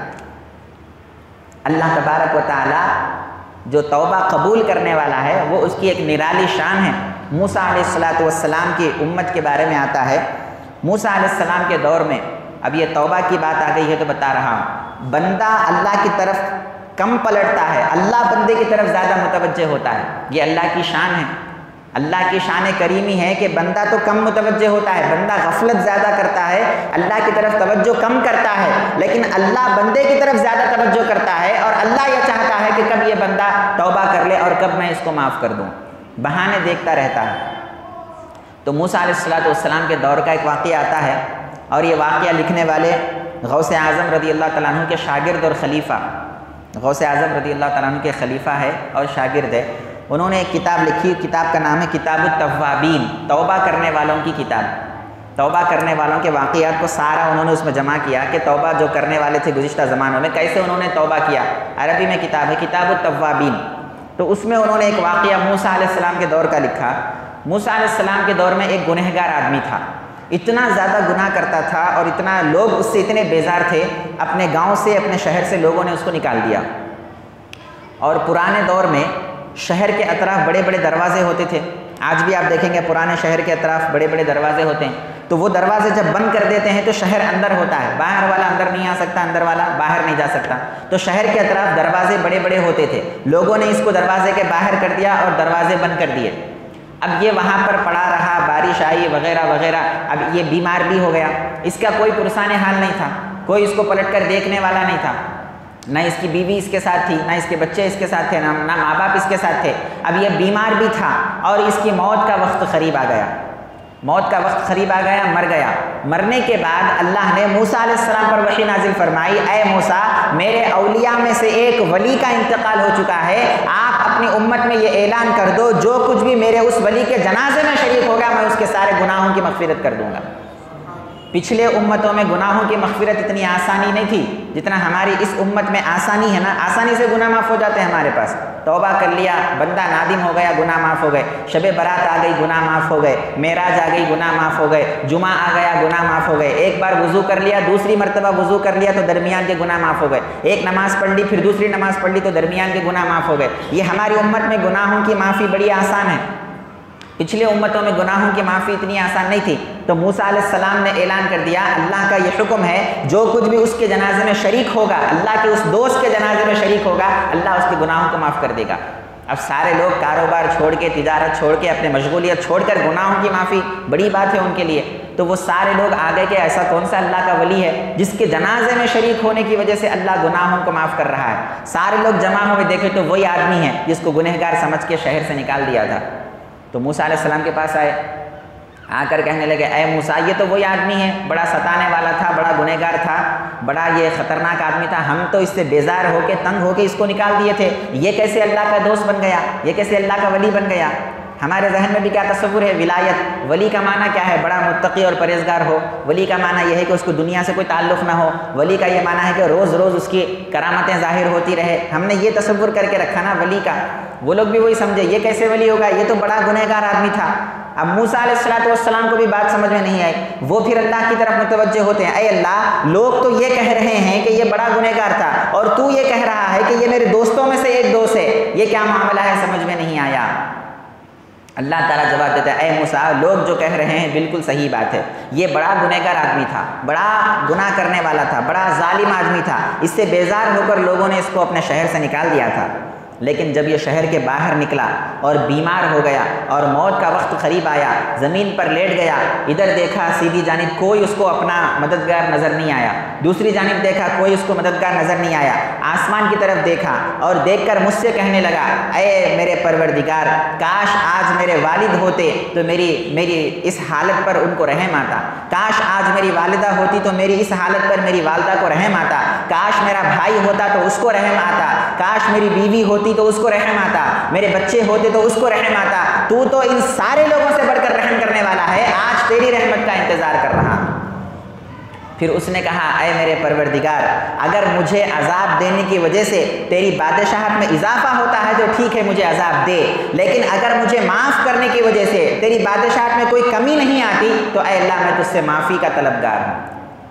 [SPEAKER 1] अल्लाह तबारक व तआला जो तौबा कबूल करने वाला है, वो उसकी एक निराली शान है। मूसा अलैहिस्सलातु वस्सलाम की उम्मत के बारे में आता है। मूसा अलैहिस्सलाम के दौर में, अब ये तौबा की बात आ गई है तो बता रहा हूँ, बंदा अल्लाह की तरफ कम पलटता है, अल्लाह बंदे की तरफ ज़्यादा मुतवज्जे होता है। ये अल्लाह की शान है, अल्लाह की शान करीमी है कि बंदा तो कम मुतवज्जे होता है, बंदा गफलत ज़्यादा करता है, अल्लाह की तरफ तवज्जो कम करता है, लेकिन अल्लाह बंदे की तरफ ज़्यादा तवज्जो करता है। और अल्लाह यह चाहता है कि कब ये बंदा तौबा कर ले और कब मैं इसको माफ़ कर दूँ, बहाने देखता रहता है। तो मूसा अलैहिस्सलातु वस्सलाम के दौर का एक वाक़या आता है, और ये वाक़या लिखने वाले गौसे आज़म रदी अल्लाह तआला अन्हु के शागिर्द और खलीफा, गौसे आज़म रदी अल्लाह तआला अन्हु के खलीफा है और शागिर्द है। उन्होंने एक किताब लिखी, किताब का नाम है किताबुत तव्वाबीन, तौबा करने वालों की किताब। तौबा करने वालों के वाक़यात को सारा उन्होंने उसमें जमा किया कि तौबा जो करने वाले थे गुज़िश्ता ज़मानों में कैसे उन्होंने तौबा किया। अरबी में किताब है किताबुत तव्वाबीन। तो उसमें उन्होंने एक वाक़या मूसा अलैहिस्सलाम के दौर का लिखा। मूसा अलैहिस्सलाम के दौर में एक गुनहगार आदमी था, इतना ज़्यादा गुनाह करता था और इतना लोग उससे इतने बेजार थे, अपने गाँव से अपने शहर से लोगों ने उसको निकाल दिया। और पुराने दौर में शहर के अतराफ़ बड़े बड़े दरवाजे होते थे। आज भी आप देखेंगे पुराने शहर के अतराफ़ बड़े बड़े दरवाजे होते हैं। तो वो दरवाजे जब बंद कर देते हैं तो शहर अंदर होता है, बाहर वाला अंदर नहीं आ सकता, अंदर वाला बाहर नहीं जा सकता। तो शहर के अतराफ़ दरवाजे बड़े बड़े होते थे, लोगों ने इसको दरवाजे के बाहर कर दिया और दरवाजे बंद कर दिए। अब ये वहाँ पर पड़ा रहा, बारिश आई वगैरह वगैरह, अब ये बीमार भी हो गया, इसका कोई पुरसाने हाल नहीं था, कोई इसको पलट कर देखने वाला नहीं था, ना इसकी बीवी इसके साथ थी, ना इसके बच्चे इसके साथ थे, ना ना माँ बाप इसके साथ थे। अब ये बीमार भी था और इसकी मौत का वक्त करीब आ गया। موت کا وقت قریب آ گیا، مر گیا۔ مرنے کے بعد اللہ نے موسیٰ علیہ السلام پر وحی نازل فرمائی، اے موسیٰ میرے اولیاء میں سے ایک ولی کا انتقال ہو چکا ہے، آپ اپنی امت میں یہ اعلان کر دو جو کچھ بھی میرے اس ولی کے جنازے میں شریک ہوگا میں اس کے سارے گناہوں کی مغفرت کر دوں گا۔ پچھلے امتوں میں گناہوں کی مغفرت اتنی آسانی نہیں تھی جتنا ہماری اس امت میں آسانی ہے نا، آسانی سے گناہ معاف ہو جاتے ہیں ہمارے پاس۔ توبہ کر لیا، بندہ نادم ہو گیا، گناہ معاف ہو گئے، شب برات آ گئی، گناہ معاف ہو گئے، معراج آ گئی، گناہ معاف ہو گئے، جمعہ آ گیا، گناہ معاف ہو گئے، ایک بار وضو کر لیا، دوسری مرتبہ وضو کر لیا تو درمیان کے گناہ معاف ہو گئے، ایک نماز پڑھ لی پھر دوسری نماز پڑھ لی تو درمیان کے گناہ معاف ہو گئے۔ یہ ہماری امت میں گناہوں کی معافی بڑی آسان ہے، پچھلے امتوں میں گناہوں کی معافی اتنی آسان نہیں تھی۔ تو موسیٰ علیہ السلام نے اعلان کر دیا، اللہ کا یہ حکم ہے جو کچھ بھی اس کے جنازے میں شریک ہوگا، اللہ کے اس دوست کے جنازے میں شریک ہوگا، اللہ اس کے گناہوں کو معاف کر دے گا۔ اب سارے لوگ کاروبار چھوڑ کے، تجارت چھوڑ کے، اپنے مشغولیت چھوڑ کر گناہوں کی معافی بڑی بات ہے ان کے لیے، تو وہ سارے لوگ آگے کہ ایسا کون سا اللہ کا ولی ہے جس کے جنازے میں شریک ہونے کی وجہ سے اللہ گناہوں کو معاف کر رہا ہے۔ سارے لوگ جمع ہوئے، دیکھے تو وہی آدمی ہے جس کو گنہگار سمجھ کے شہر سے نکال دیا تھا۔ تو موسیٰ علیہ السلام کے پاس آئے، آ کر کہنے لگے اے موسیٰ یہ تو وہی آدمی ہے، بڑا ستانے والا تھا، بڑا گنہگار تھا، بڑا یہ خطرناک آدمی تھا، ہم تو اس سے بیزار ہو کے تنگ ہو کے اس کو نکال دیے تھے، یہ کیسے اللہ کا دوست بن گیا، یہ کیسے اللہ کا ولی بن گیا۔ ہمارے ذہن میں بھی کیا تصور ہے ولایت، ولی کا معنی کیا ہے، بڑا متقی اور پرہیزگار ہو، ولی کا معنی یہ ہے کہ اس کو دنیا سے کوئی تعلق نہ ہو، ولی کا یہ معنی ہے کہ روز روز اس کی کرامتیں ظاہر ہوتی رہے، ہم نے یہ تصور کر کے رکھا نا ولی کا، وہ لوگ بھی وہی سمجھے یہ کیسے ولی ہوگا، یہ تو بڑا گنہگار آدمی تھا۔ اب موسیٰ علیہ الصلوۃ والسلام کو بھی بات سمجھ میں نہیں آئی، وہ پھر اللہ کی طرف متوجہ ہوتے ہیں، اے اللہ لوگ تو یہ کہہ رہے ہیں کہ یہ بڑا گنہگار تھا اور تو یہ کہہ رہا ہے کہ یہ میرے دوستوں میں سے ایک دوست ہے، یہ کیا معاملہ ہے، سمجھ میں نہیں آیا۔ اللہ تعالیٰ جواب دیتا ہے اے موسیٰ لوگ جو کہہ رہے ہیں بالکل صحیح بات ہے، یہ بڑا گنہگار آدمی تھا، بڑا گناہ کرنے والا تھا، بڑا ظالم آدمی تھا، اس سے بیزار ہو کر لوگوں نے اس کو اپنے شہر سے نکال دیا تھا، لیکن جب یہ شہر کے باہر نکلا اور بیمار ہو گیا اور موت کا وقت قریب آیا، زمین پر لیٹ گیا، ادھر دیکھا سیدھی جانب کوئی اس کو اپنا مددگار نظر نہیں آیا، دوسری جانب دیکھا کوئی اس کو مددگار نظر نہیں آیا، آسمان کی طرف دیکھا اور دیکھ کر مجھ سے کہنے لگا اے میرے پروردگار کاش آج میرے والد ہوتے تو میری میری اس حالت پر ان کو رحم آتا، کاش آج میری والدہ ہوتی تو میری اس حالت پر میری والدہ کو رحم آتا، کاش میرا بھائی ہوتا تو اس کو رحم آتا، کاش میری بیوی ہوتی تو اس کو رحم آتا، میرے بچے ہوتے تو اس کو رحم آتا، تو تو ان سارے لوگوں سے بڑھ کر رحم کرنے والا ہے، آج تیری رحمت کا انتظار کر رہا ہوں۔ پھر اس نے کہا اے میرے پروردگار اگر مجھے عذاب دینے کی وجہ سے تیری بادشاہت میں اضافہ ہوتا ہے تو ٹھیک ہے مجھے عذاب دے، لیکن اگر مجھے معاف کرنے کی وجہ سے تیری بادشاہت میں کوئی کمی نہیں آتی تو اے اللہ میں تجھ سے معافی کا طلبگار ہوں۔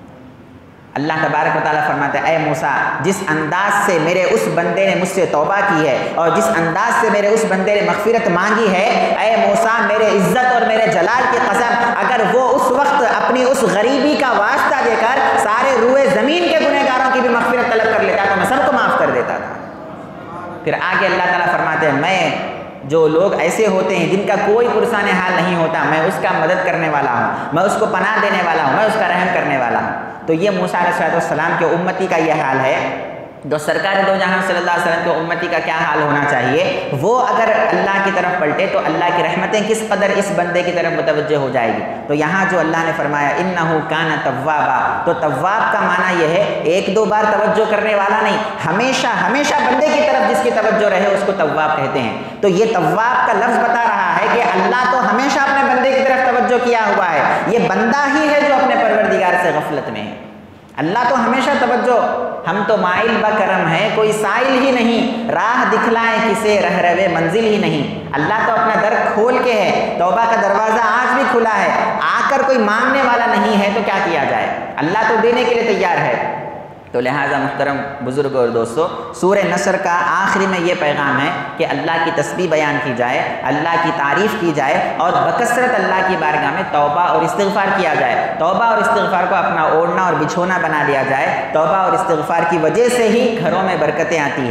[SPEAKER 1] اللہ تبارک و تعالیٰ فرماتا ہے اے موسیٰ جس انداز سے میرے اس بندے نے مجھ سے توبہ کی ہے اور جس انداز سے میرے اس بندے نے مغفرت مانگی ہے، اے موسیٰ میرے عزت اور میرے جلال کی قسم اگر وہ اس وقت اپنی اس غریبی کا واسطہ دے کر سارے روئے زمین کے گنہگاروں کی بھی مغفرت طلب کر لیتا تو میں سب کو معاف کر دیتا تھا۔ پھر آگے اللہ تعالیٰ فرماتے ہیں میں جو لوگ ایسے ہوتے ہیں جن کا کوئی پرسان حال نہیں ہوتا میں اس کا مدد کرنے والا ہوں، میں اس کو پناہ دینے والا ہوں، میں اس کا رحم کرنے والا ہوں۔ تو یہ موسیٰ علیہ السلام کے امتی کا یہ حال ہے، تو سرکار دو جہاں صلی اللہ علیہ وسلم کے امتی کا کیا حال ہونا چاہیے، وہ اگر اللہ کی طرف پلٹے تو اللہ کی رحمتیں کس قدر اس بندے کی طرف متوجہ ہو جائے گی۔ تو یہاں جو اللہ نے فرمایا انہ کان توابا، تو تواب کا معنی یہ ہے ایک دو بار توجہ کرنے والا نہیں، ہمیشہ ہمیشہ بندے کی طرف جس کی توجہ رہے اس کو تواب کہتے ہیں۔ تو یہ تواب کا لفظ بتا رہا ہے کہ اللہ تو ہمیشہ اپنے بندے کی طرف توجہ کیا ہوا ہے، یہ بندہ ہی ہے جو اپنے پروردگار سے غفلت میں ہے۔ اللہ تو ہمیشہ توجہ، ہم تو مائل بکرم ہے کوئی سائل ہی نہیں، راہ دکھلائے کسے رہ روے منزل ہی نہیں۔ اللہ تو اپنا در کھول کے ہے، توبہ کا دروازہ آج بھی کھلا ہے، آ کر کوئی مانگنے والا نہیں ہے تو کیا کیا جائے، اللہ تو دینے کے لیے تیار ہے۔ تو لہٰذا محترم بزرگ اور دوستو سورہ نصر کا آخری میں یہ پیغام ہے کہ اللہ کی تسبیح بیان کی جائے، اللہ کی تعریف کی جائے اور بکثرت اللہ کی بارگاہ میں توبہ اور استغفار کیا جائے، توبہ اور استغفار کو اپنا اوڑھنا اور بچھونا بنا لیا جائے، توبہ اور استغفار کی وجہ سے ہی گھروں میں برکتیں آتی ہے۔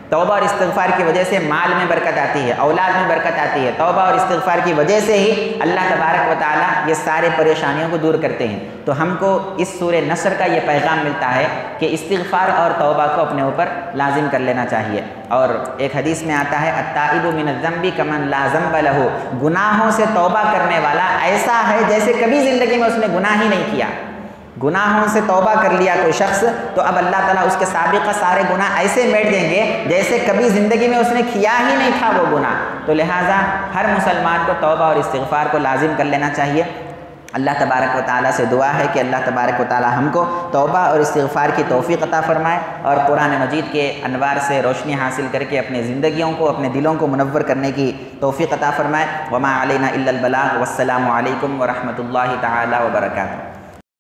[SPEAKER 1] توبہ اور استغفار کی وجہ سے مال میں برکت آتی ہے، اولاد میں برکت آتی ہے، توبہ اور استغفار کی وجہ سے ہی اللہ تبارک و تعالیٰ یہ سارے پریشانیوں کو دور کرتے ہیں۔ تو ہم کو اس سورہ نصر کا یہ پیغام ملتا ہے کہ استغفار اور توبہ کو اپنے اوپر لازم کر لینا چاہیے۔ اور ایک حدیث میں آتا ہے التائب من الذنب کمن لا ذنب لہ، گناہوں سے توبہ کرنے والا ایسا ہے جیسے کبھی زندگی میں اس نے گناہ ہی نہیں کیا۔ گناہوں سے توبہ کر لیا کوئی شخص تو اب اللہ تعالیٰ اس کے سابقہ سارے گناہ ایسے میٹ دیں گے جیسے کبھی زندگی میں اس نے کیا ہی نہیں تھا وہ گناہ۔ تو لہٰذا ہر مسلمان کو توبہ اور استغفار کو لازم کر لینا چاہیے۔ اللہ تبارک و تعالیٰ سے دعا ہے کہ اللہ تبارک و تعالیٰ ہم کو توبہ اور استغفار کی توفیق عطا فرمائے اور قرآن مجید کے انوار سے روشنی حاصل کر کے اپنے زندگیوں کو، اپنے دلوں کو منور کرنے کی توفیق عطا فرمائے۔ وما علینا الا البلاغ، والسلام علیکم ورحمۃ اللہ تعالیٰ وبرکاتہ۔